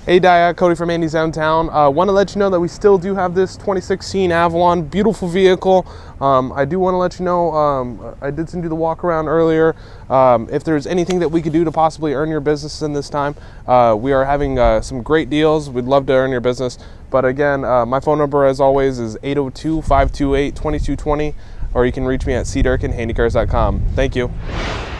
Hey Dia, Cody from Andy's Downtown. Want to let you know that we still do have this 2016 Avalon, beautiful vehicle. I do want to let you know, I did send you the walk around earlier. If there's anything that we could do to possibly earn your business in this time, we are having some great deals. We'd love to earn your business. But again, my phone number as always is 802-528-2220, or you can reach me at cdurkinhandycars.com. Thank you.